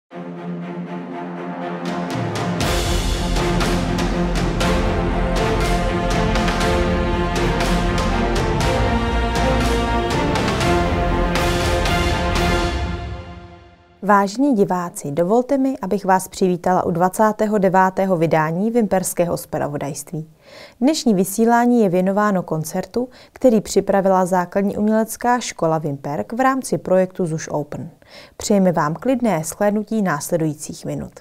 Vážení diváci, dovolte mi, abych vás přivítala u 29. vydání Vimperského zpravodajství. Dnešní vysílání je věnováno koncertu, který připravila Základní umělecká škola Vimperk v rámci projektu ZUŠ Open. Přejeme vám klidné shlédnutí následujících minut.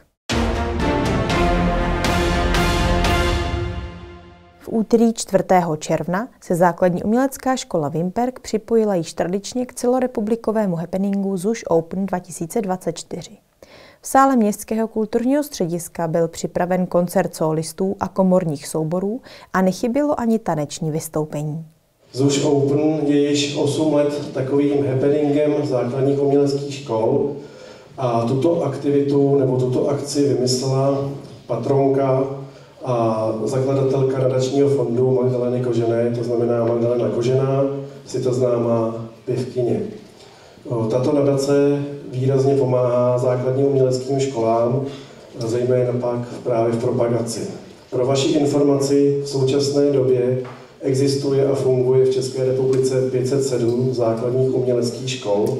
V úterý 4. června se Základní umělecká škola Vimperk připojila již tradičně k celorepublikovému happeningu ZUŠ Open 2024. V sále Městského kulturního střediska byl připraven koncert solistů a komorních souborů a nechybělo ani taneční vystoupení. ZUŠ Open je již 8 let takovým happeningem základních uměleckých škol a tuto aktivitu nebo tuto akci vymyslela patronka a zakladatelka nadačního fondu Magdaleny Kožené, to znamená Magdalena Kožená, si to známá pěvkyně. Tato nadace výrazně pomáhá základním uměleckým školám, zejména pak právě v propagaci. Pro vaši informaci, v současné době existuje a funguje v České republice 507 základních uměleckých škol.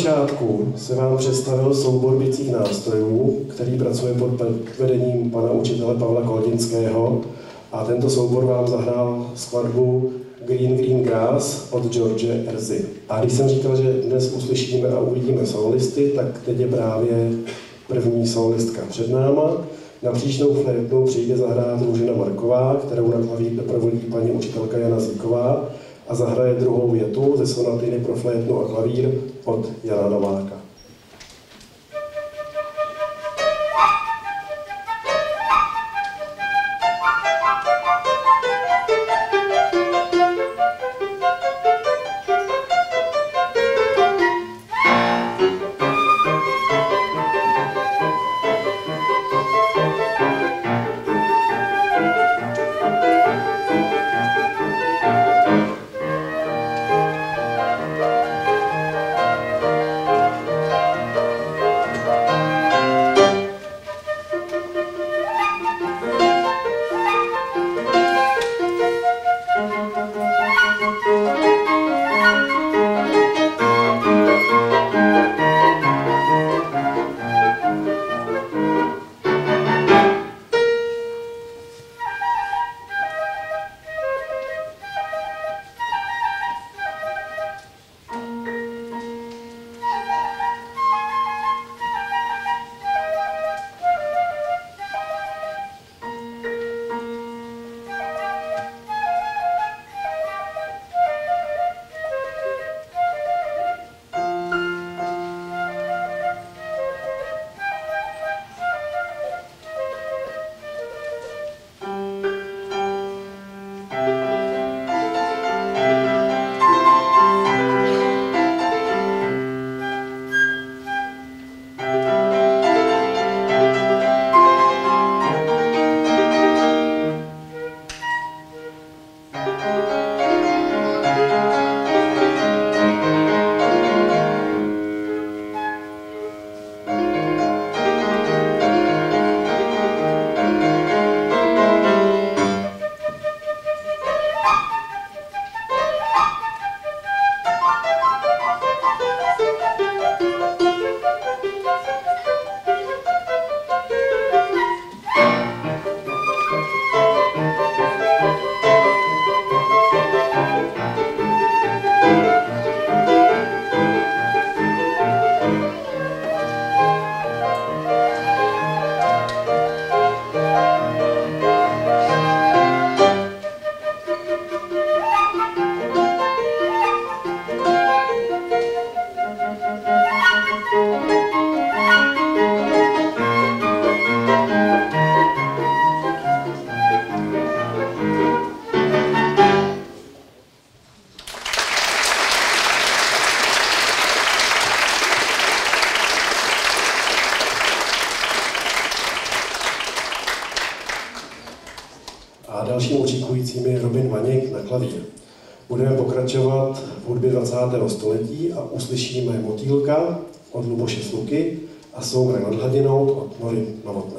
začátku se vám představil soubor bicích nástrojů, který pracuje pod vedením pana učitele Pavla Koldinského, a tento soubor vám zahrál skladbu Green Green Grass od George Erzy. A když jsem říkal, že dnes uslyšíme a uvidíme solisty, tak teď je právě první solistka před náma. Na příčnou flétnu přijde zahrát Růžena Marková, kterou na klavír doprovodí paní učitelka Jana Zíková, a zahraje druhou větu ze sonatiny pro flétnu a klavír od Jana Nováka. A dalším účinkujícím je Robin Vaněk na klavír. Budeme pokračovat v hudbě 20. století a uslyšíme Motýlka od Luboše Sluky a Soumrak nad hladinou od Nory Novotné.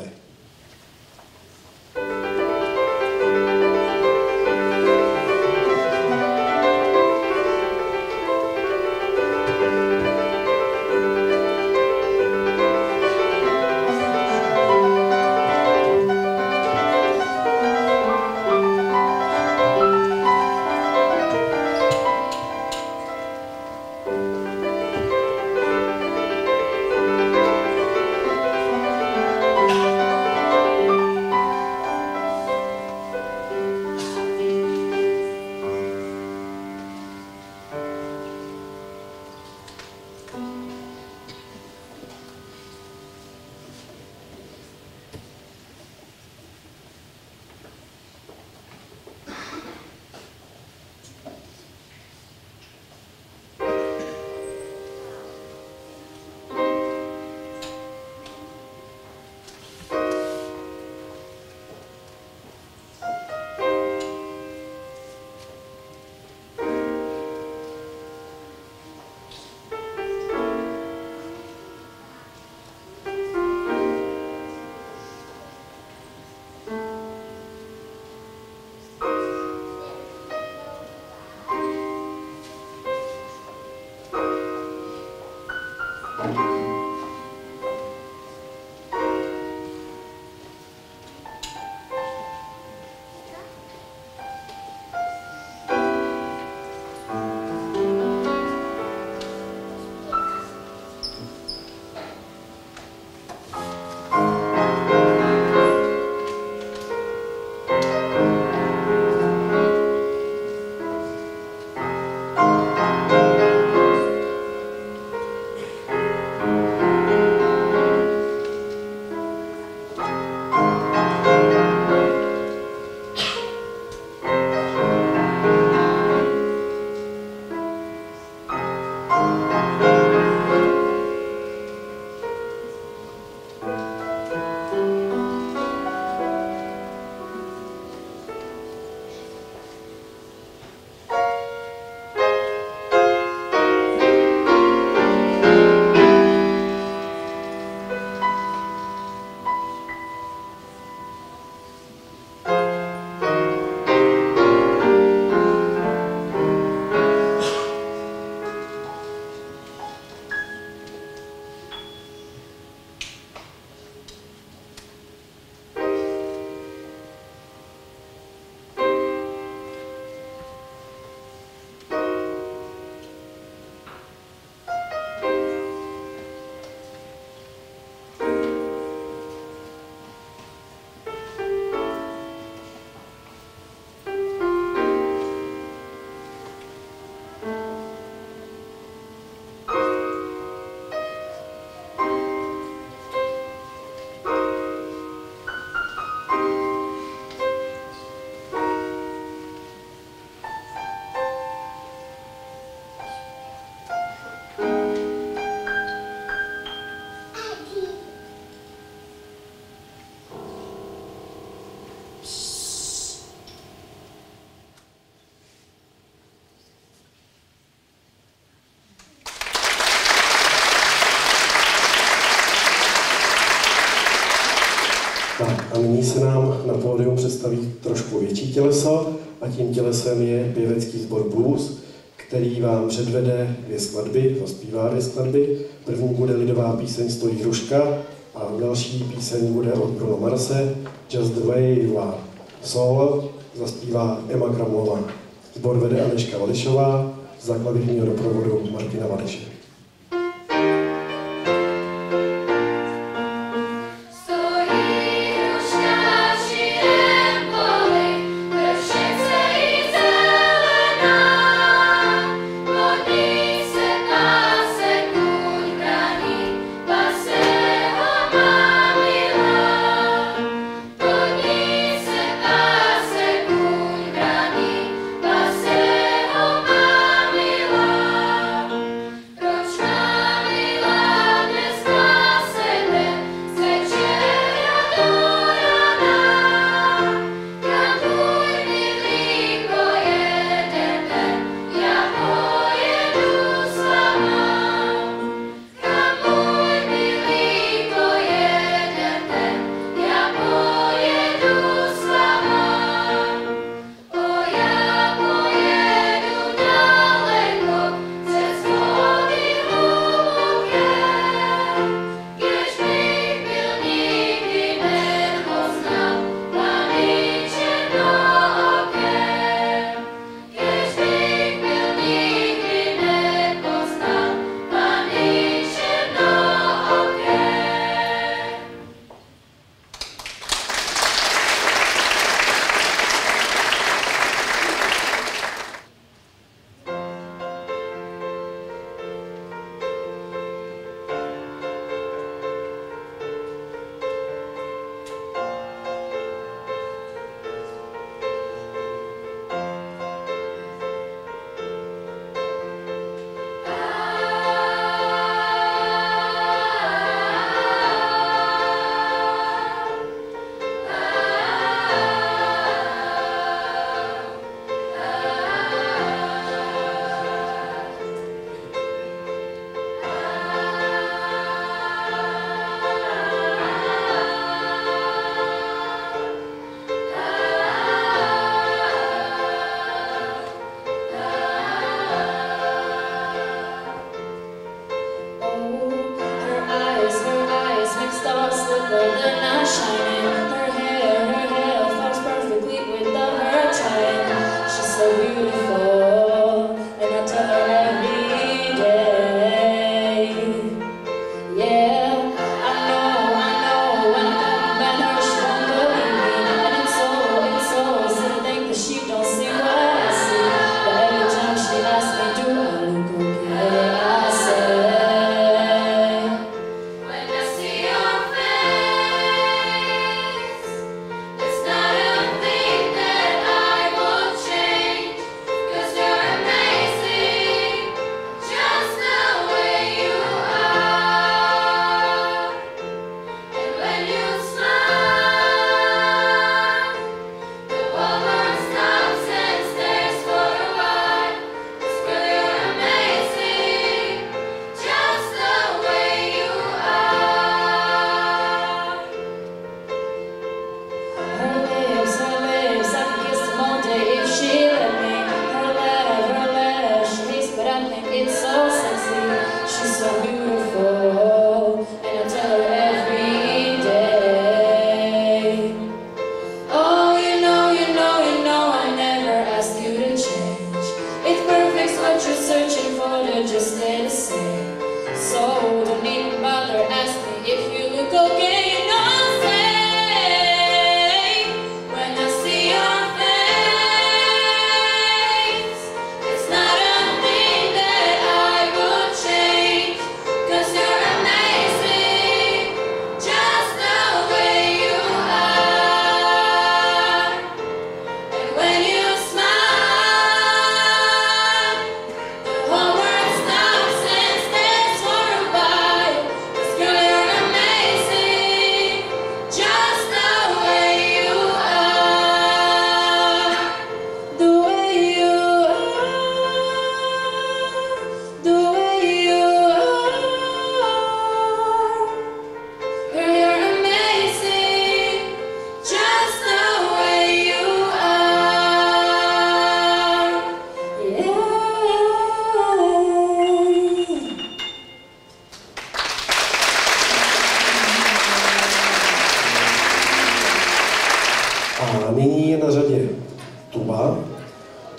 A nyní se nám na pódium představí trošku větší těleso a tím tělesem je pěvecký sbor Blues, který vám předvede 2 skladby, zaspívá 2 skladby. První bude lidová píseň Stojí hruška a další píseň bude od Bruno Marse Just the way you are. Solo zaspívá Emma Kramlová. Sbor vede Anežka Vališová, za klavírního doprovodu Martina Vališe.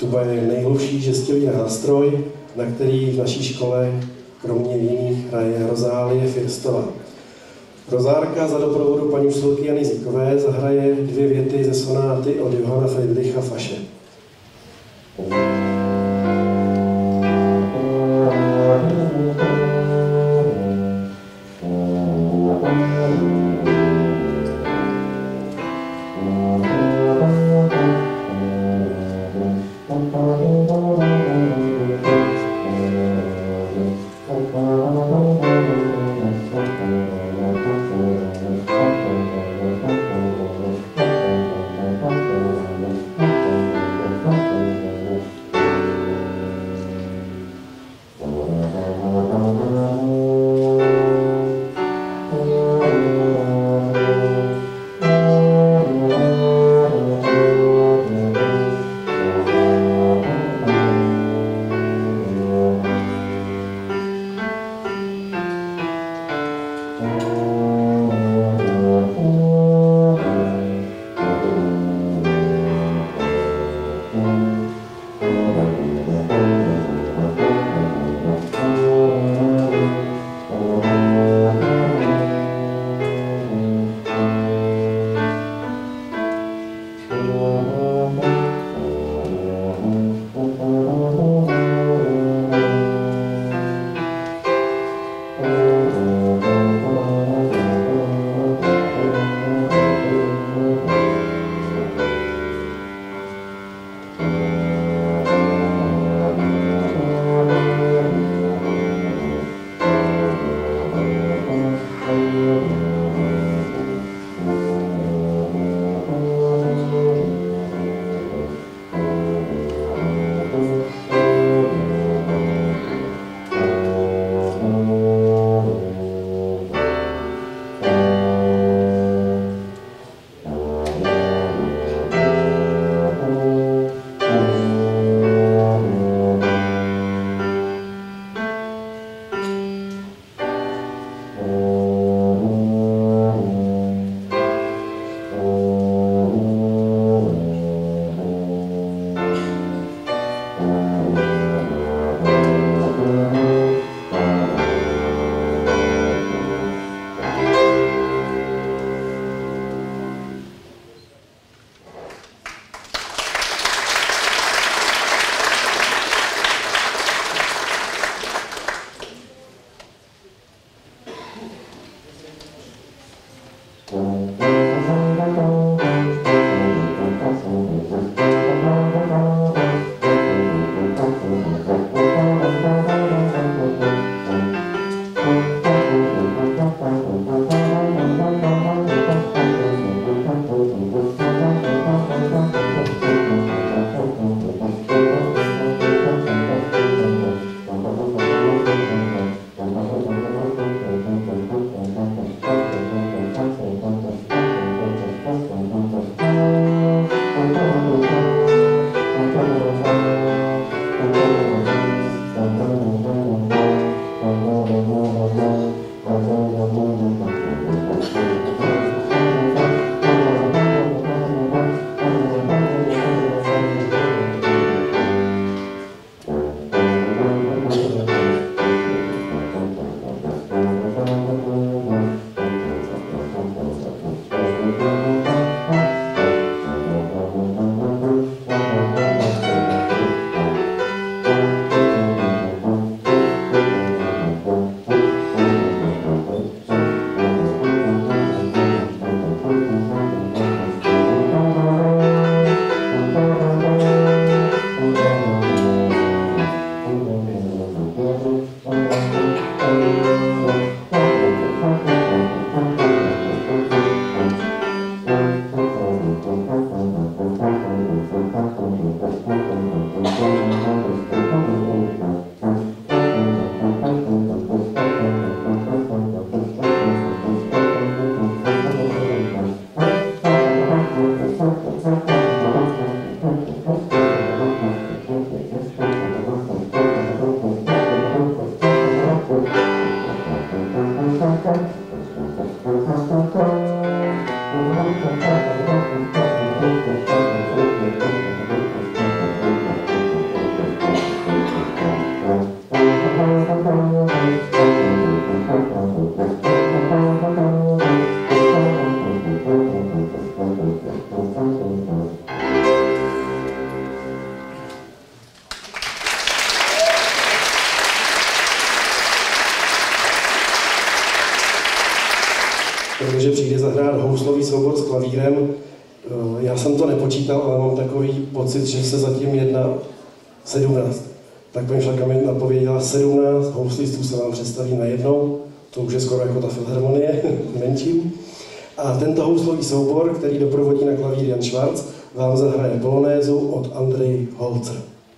Tuba je nejhlubší žestový nástroj, na který v naší škole kromě jiných hraje Rozálie Firstová. Rozárka za doprovodu paní učitelky Jany Zíkové zahraje 2 věty ze sonáty od Johanna Friedricha Fasche. protože přijde zahrát houslový soubor s klavírem. Já jsem to nepočítal, ale mám takový pocit, že se zatím jedná 17. Tak paní Šlaka mi napověděla 17 houslistů se vám představí najednou. To už je skoro jako ta filharmonie, menší. A tento houslový soubor, který doprovodí na klavír Jan Schwarz, vám zahraje polonézu od Andrej Holzer.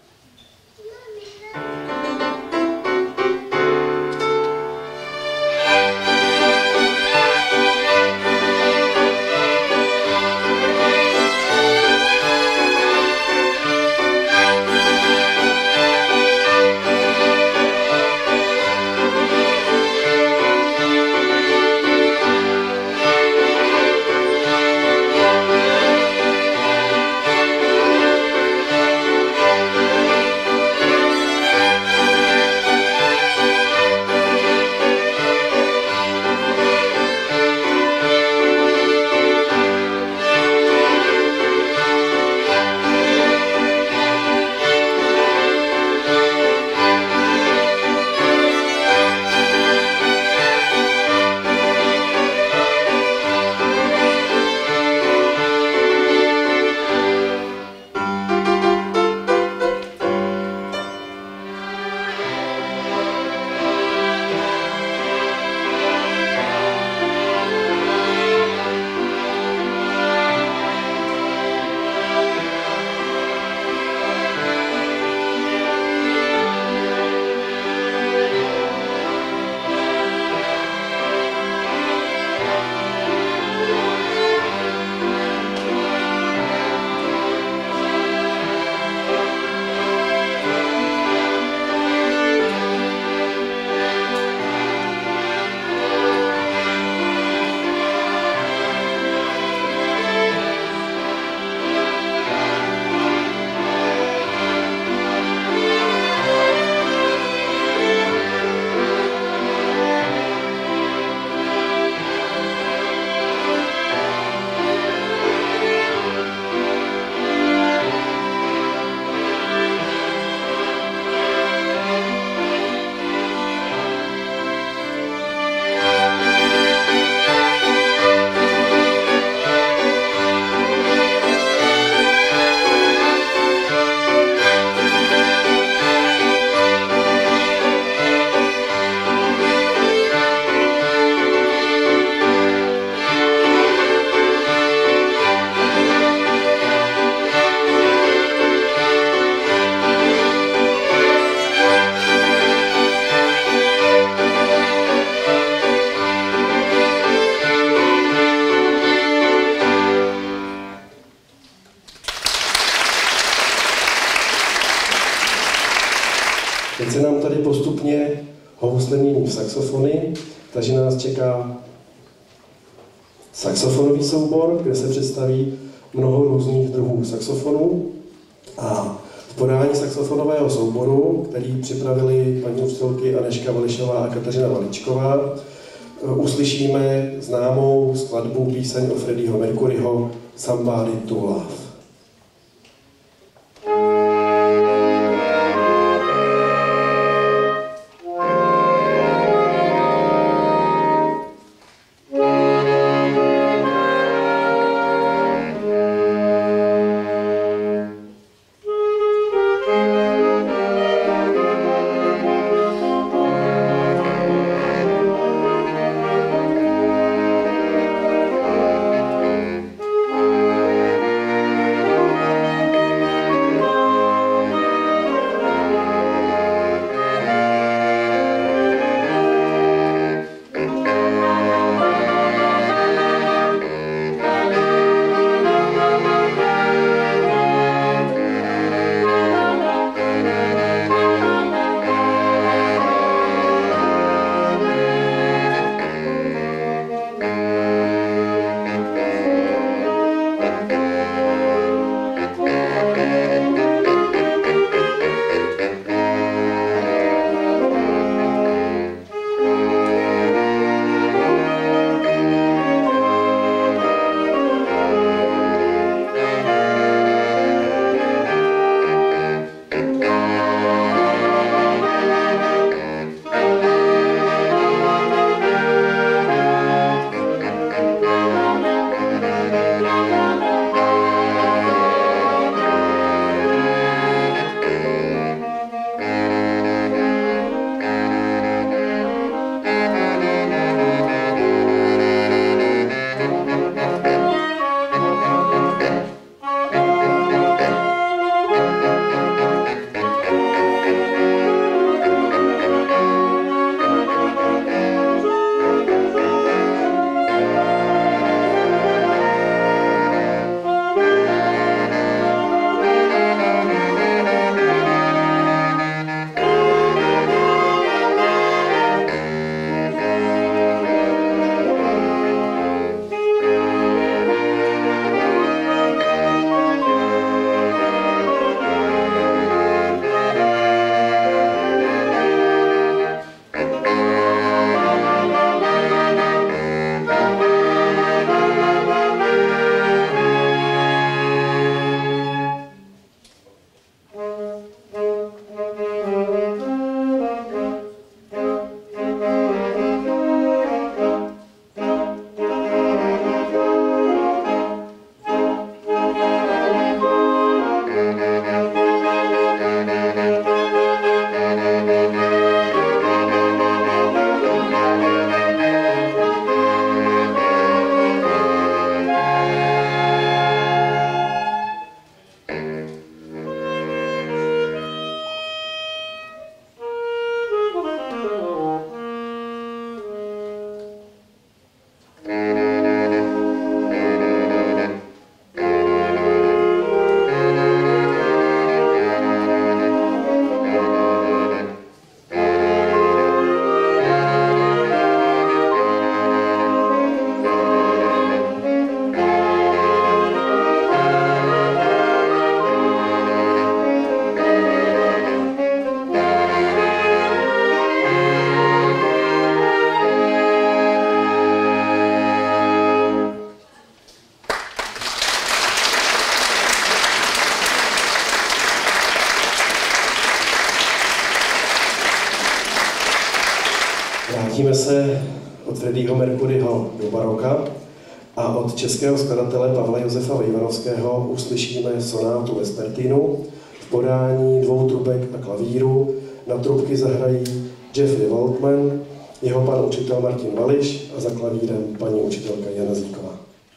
Teď se nám tady postupně housle mění v saxofony, takže nás čeká saxofonový soubor, kde se představí mnoho různých druhů saxofonů. A v podání saxofonového souboru, který připravili paní učitelky Anežka Vališová a Kateřina Valičková, uslyšíme známou skladbu píseň od Freddieho Mercuryho Somebody to Love. Freddieho Mercuryho do baroka a od českého skladatele Pavla Josefa Vejvanovského uslyšíme sonátu vespertinu v podání 2 trubek a klavíru. Na trubky zahrají Jeffrey Waltman, jeho pan učitel Martin Vališ a za klavírem paní učitelka Jana Zíková.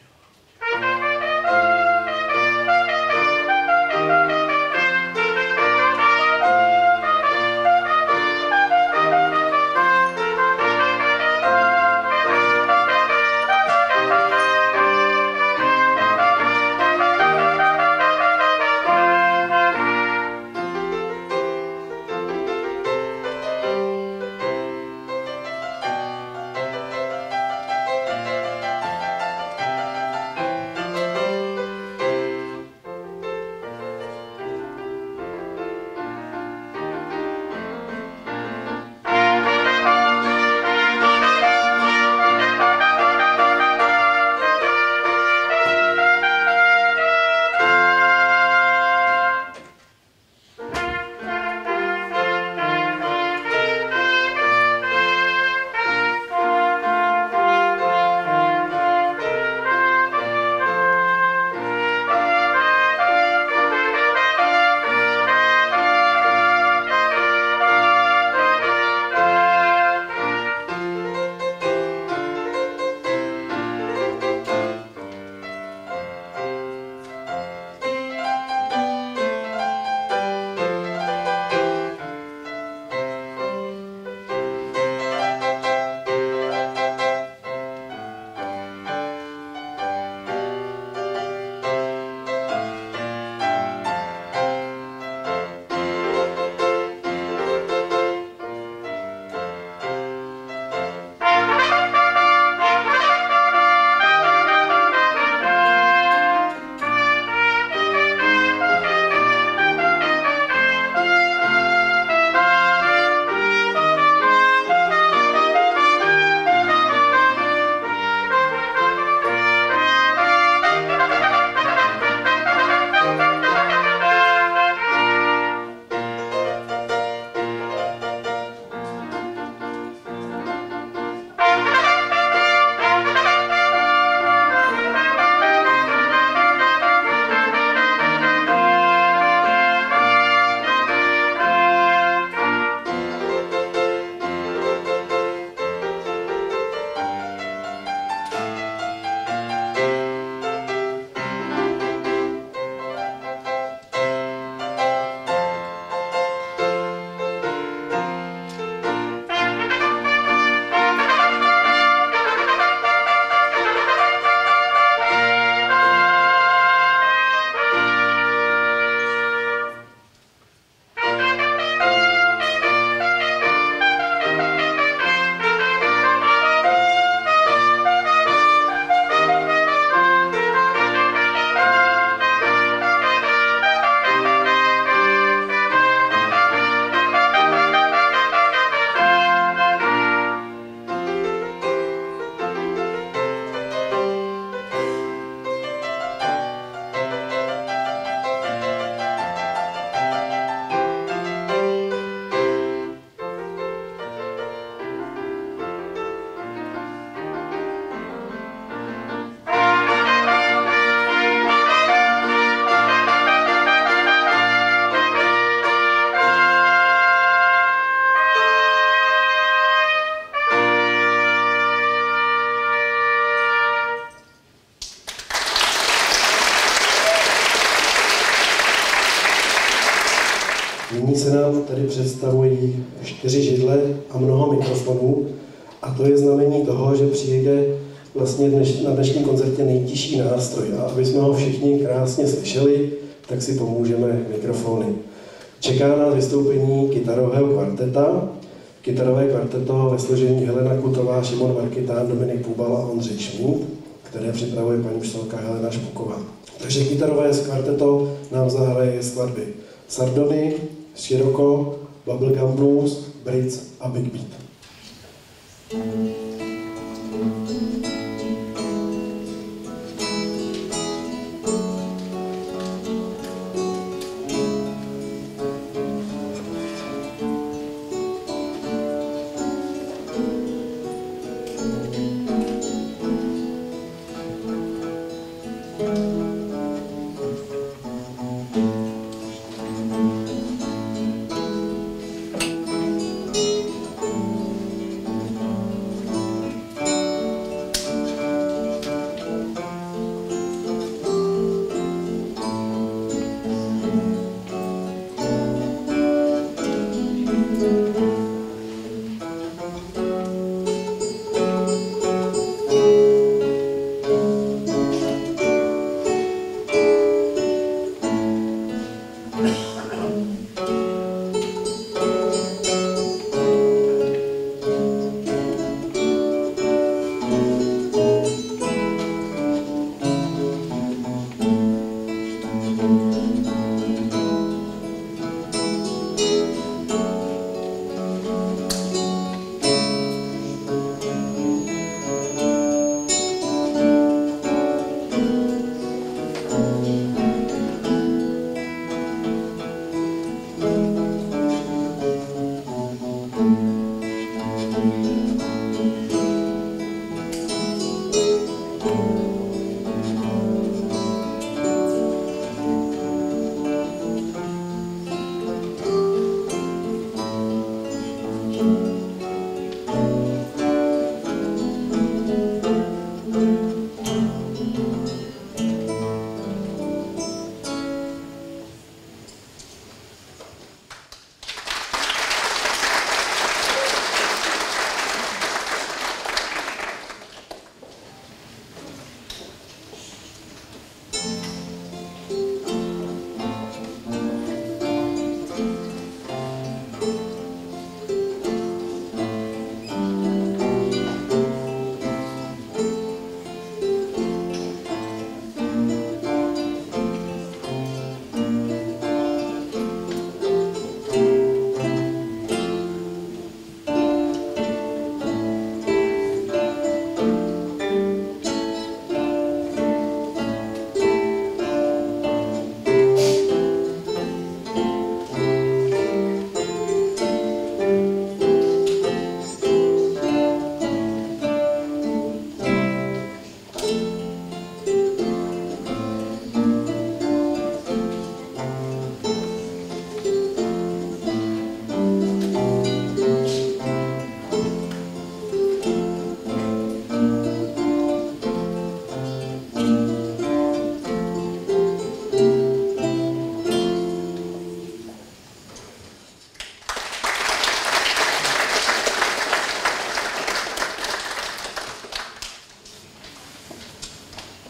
Nyní se nám tady představují 4 židle a mnoho mikrofonů a to je znamení toho, že přijde vlastně na dnešním koncertě nejtižší nástroj. A aby jsme ho všichni krásně slyšeli, tak si pomůžeme mikrofony. Čeká nás vystoupení kytarového kvarteta. Kytarové kvarteto ve složení Helena Kutová, Šimon Markitán, Dominik Půbal a Ondřej Šmíd, které připravuje paní učitelka Helena Špuková. Takže kytarové kvarteto nám zahraje skladby Sardony, Široko, Bubblegum Blues, Brits a Big Beat.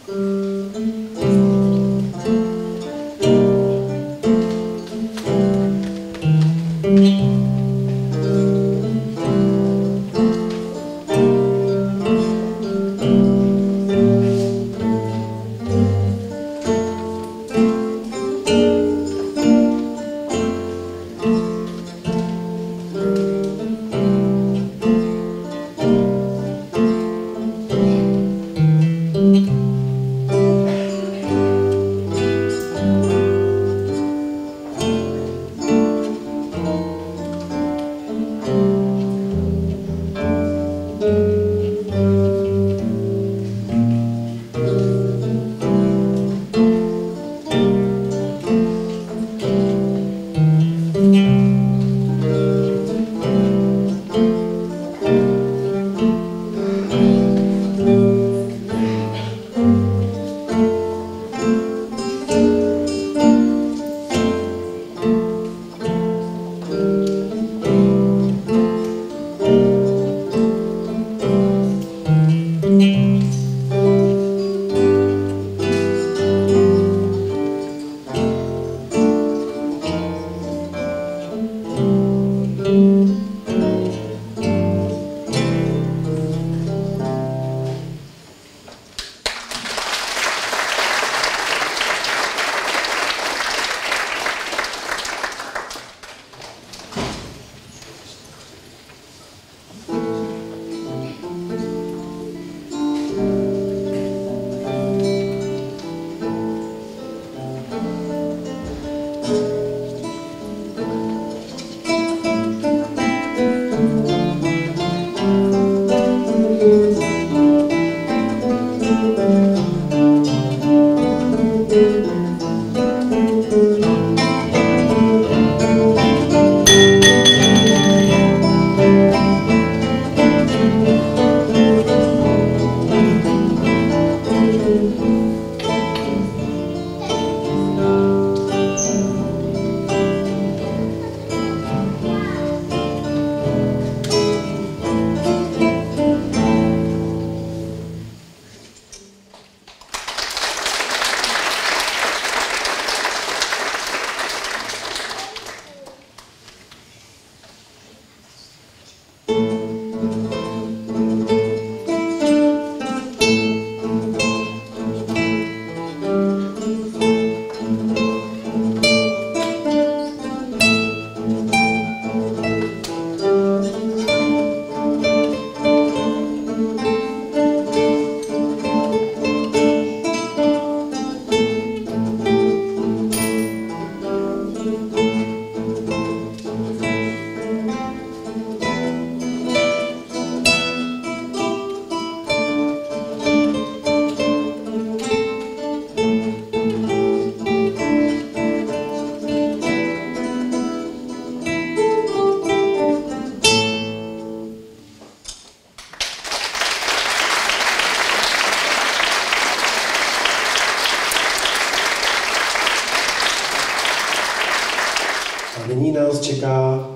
Nyní nás čeká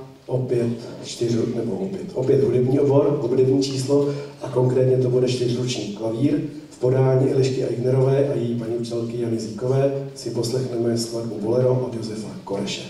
opět hudební obor, hudební číslo a konkrétně to bude 4ruční klavír. V podání Elišky Eignerové a její paní učitelky Jany Zíkové si poslechneme skladbu Bolero od Josefa Koreše.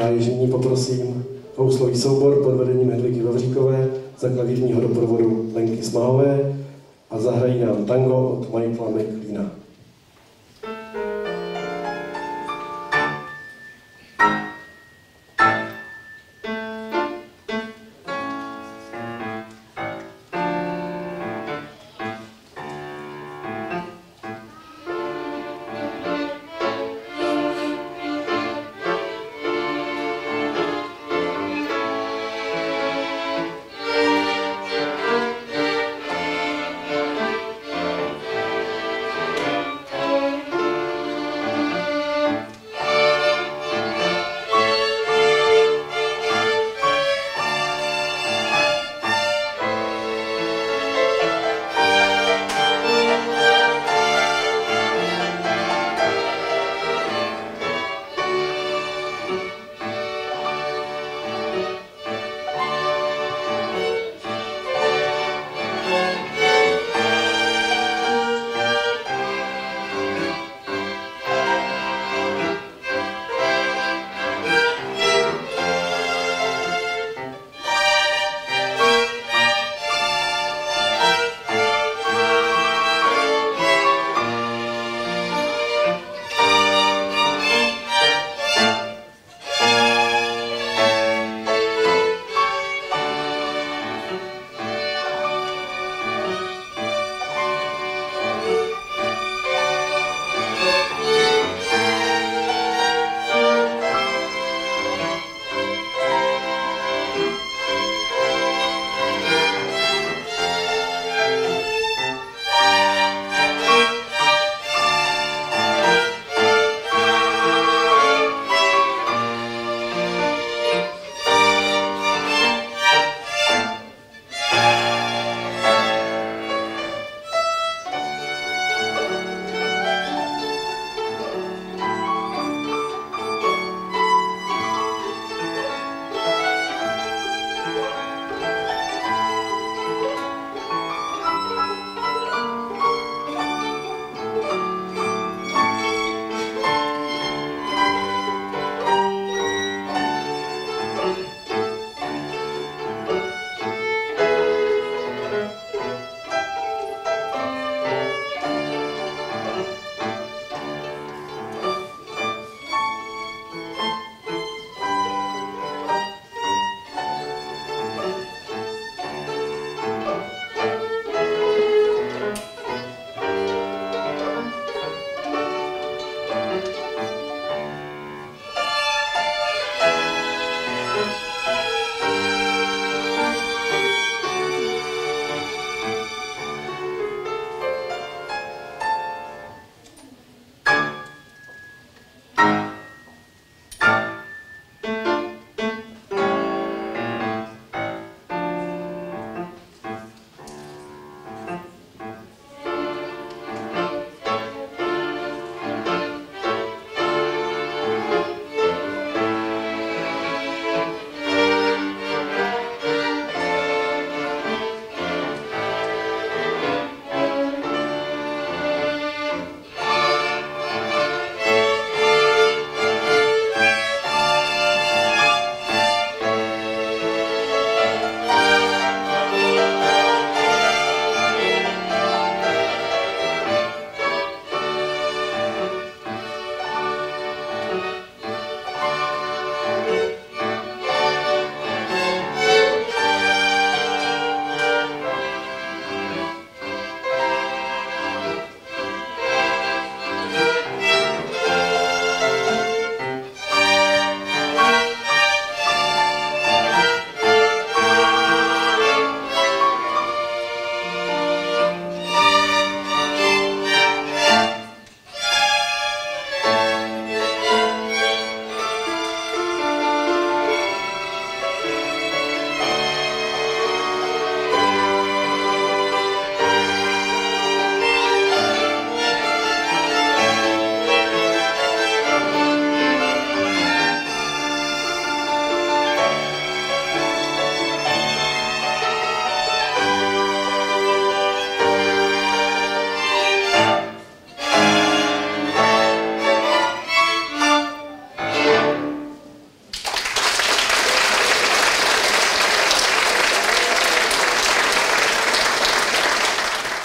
již nyní poprosím houslový soubor pod vedením Hedvigy Vavříkové za klavírního doprovodu Lenky Smahové a zahrají nám tango od Michaela McLeana.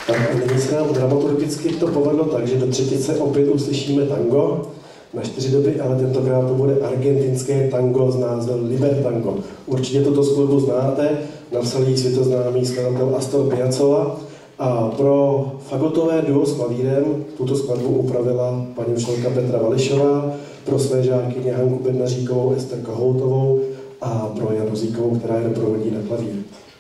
Tak a nyní se nám dramaturgicky to povedlo tak, že do třetice opět uslyšíme tango na 4 doby, ale tentokrát to bude argentinské tango s názvem Libertango. Určitě tuto skladbu znáte, napsal ji světoznámý skladatel Astor Piazzolla a pro fagotové duo s klavírem tuto skladbu upravila paní učitelka Petra Vališová, pro své žákyně Hanku Bednaříkovou, Ester Kohoutovou a pro Janu Zíkovou, která je doprovodí na klavír.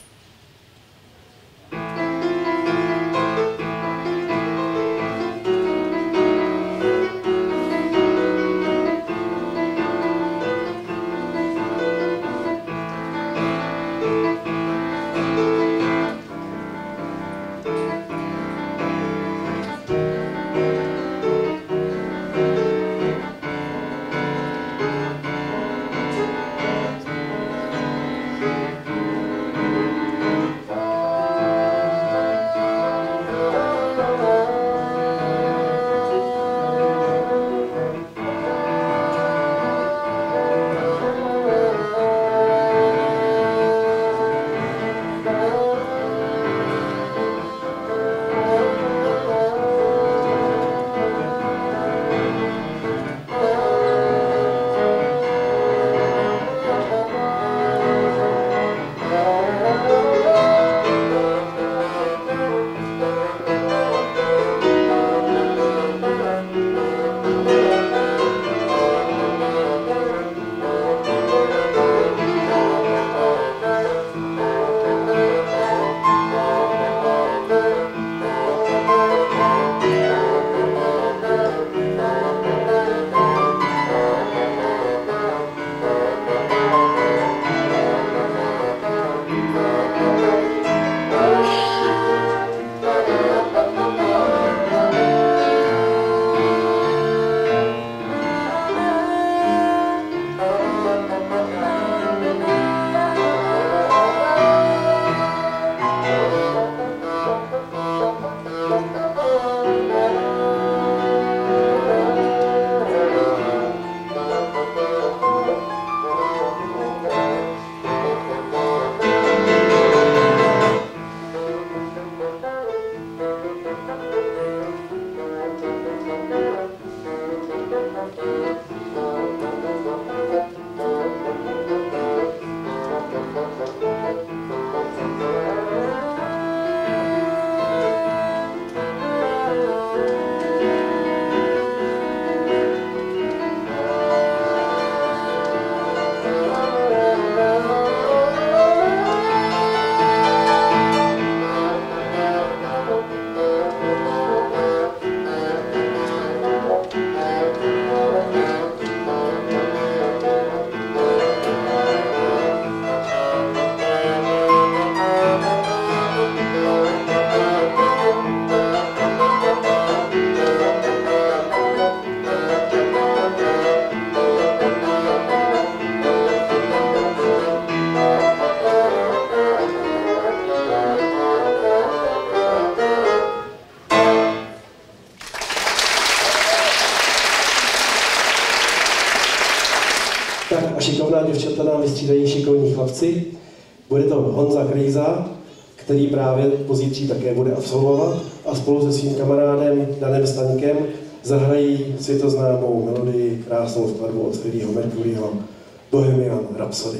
Tak a šikovná děvčata nám vystřídají šikovní chlapci. Bude to Honza Krejza, který právě pozítří také bude absolvovat a spolu se svým kamarádem Danem Staňkem zahrají světoznámou melodii, krásnou skladbu od Freddieho Mercuryho, Bohemian Rhapsody.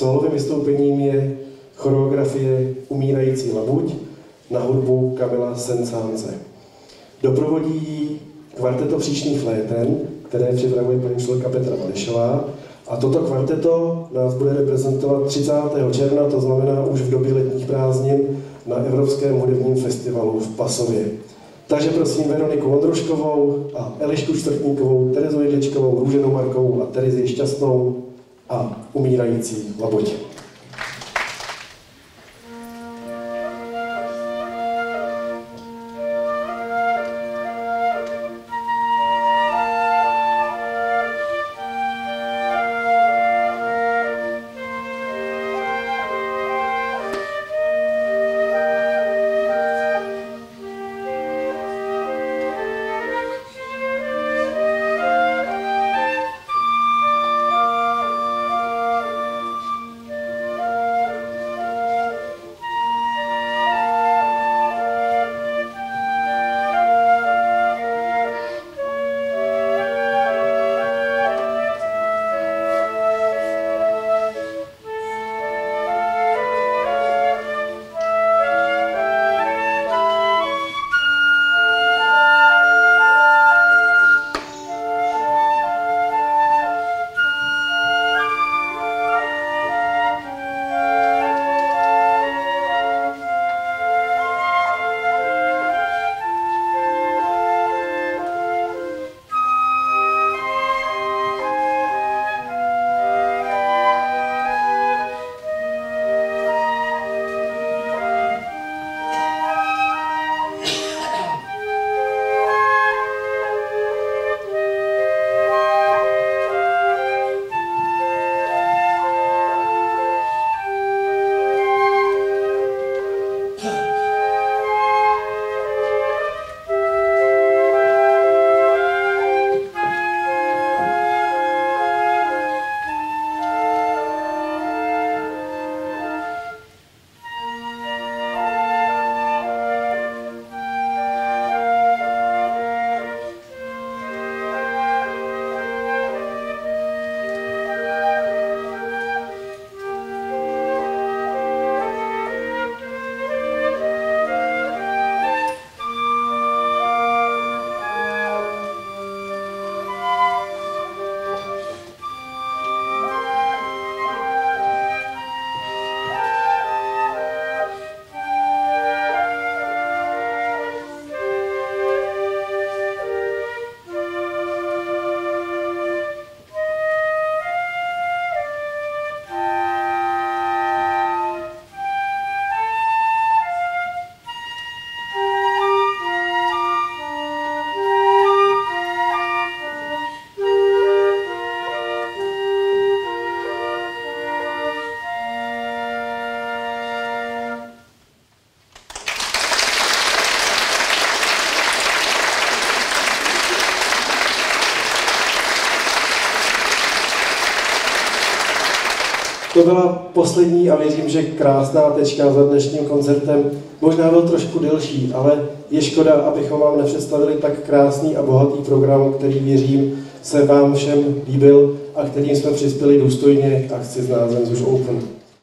Sólovým vystoupením je choreografie Umírající labuť na hudbu Kamila Sensánce. Doprovodí ji kvarteto Příšný fléten, které připravuje paní učitelka Petra Valešová. A toto kvarteto nás bude reprezentovat 30. června, to znamená už v době letních prázdnin, na Evropském hudebním festivalu v Pasově. Takže prosím Veroniku Vondroškovou a Elišku Čtvrtníkovou, Terezu Jedličkovou, Růženu Markovou a Terezi Šťastnou a Umírající labuť. To byla poslední a věřím, že krásná tečka za dnešním koncertem. Možná byl trošku delší, ale je škoda, abychom vám nepředstavili tak krásný a bohatý program, který věřím se vám všem líbil a kterým jsme přispěli důstojně k akci s názvem Zuž Open.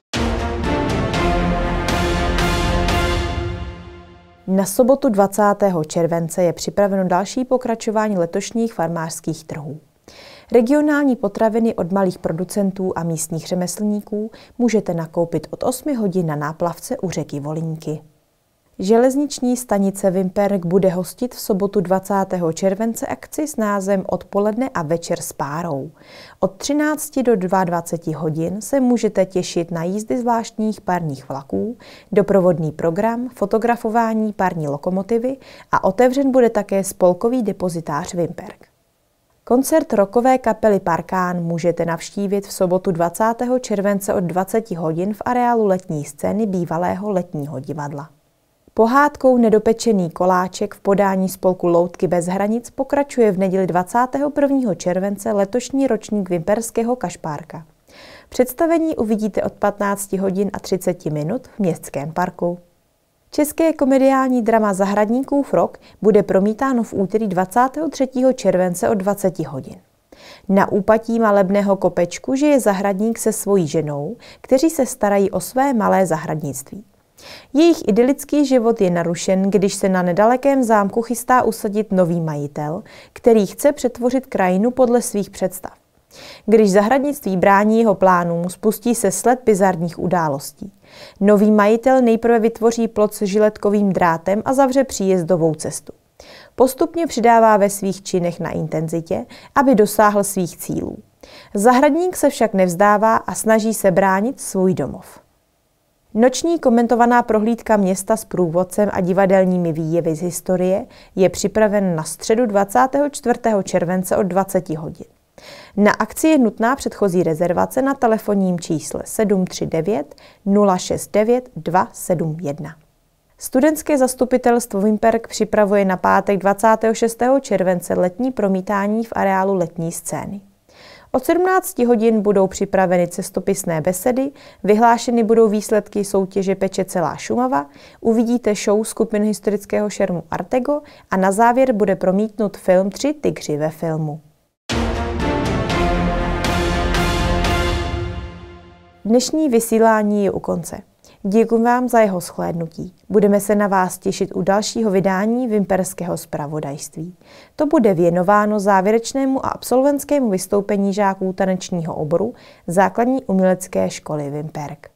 Na sobotu 20. července je připraveno další pokračování letošních farmářských trhů. Regionální potraviny od malých producentů a místních řemeslníků můžete nakoupit od 8 hodin na náplavce u řeky Volínky. Železniční stanice Vimperk bude hostit v sobotu 20. července akci s názvem Odpoledne a večer s párou. Od 13 do 22 hodin se můžete těšit na jízdy zvláštních parních vlaků, doprovodný program, fotografování parní lokomotivy a otevřen bude také spolkový depozitář Vimperk. Koncert rockové kapely Parkán můžete navštívit v sobotu 20. července od 20 hodin v areálu letní scény bývalého letního divadla. Pohádkou Nedopečený koláček v podání spolku Loutky bez hranic pokračuje v neděli 21. července letošní ročník Vimperského kašpárka. Představení uvidíte od 15 hodin a 30 minut v Městském parku. České komediální drama Zahradníkův rok bude promítáno v úterý 23. července od 20 hodin. Na úpatí malebného kopečku žije zahradník se svojí ženou, kteří se starají o své malé zahradnictví. Jejich idylický život je narušen, když se na nedalekém zámku chystá usadit nový majitel, který chce přetvořit krajinu podle svých představ. Když zahradnictví brání jeho plánům, spustí se sled bizarních událostí. Nový majitel nejprve vytvoří plot s žiletkovým drátem a zavře příjezdovou cestu. Postupně přidává ve svých činech na intenzitě, aby dosáhl svých cílů. Zahradník se však nevzdává a snaží se bránit svůj domov. Noční komentovaná prohlídka města s průvodcem a divadelními výjevy z historie je připraven na středu 24. července od 20 hodin. Na akci je nutná předchozí rezervace na telefonním čísle 739 069 271. Studentské zastupitelstvo Vimperk připravuje na pátek 26. července letní promítání v areálu letní scény. Od 17 hodin budou připraveny cestopisné besedy, vyhlášeny budou výsledky soutěže Peče celá Šumava, uvidíte show skupiny historického šermu Artego a na závěr bude promítnut film 3 tygři ve filmu. Dnešní vysílání je u konce. Děkuji vám za jeho shlédnutí. Budeme se na vás těšit u dalšího vydání Vimperského zpravodajství. To bude věnováno závěrečnému a absolventskému vystoupení žáků tanečního oboru Základní umělecké školy Vimperk.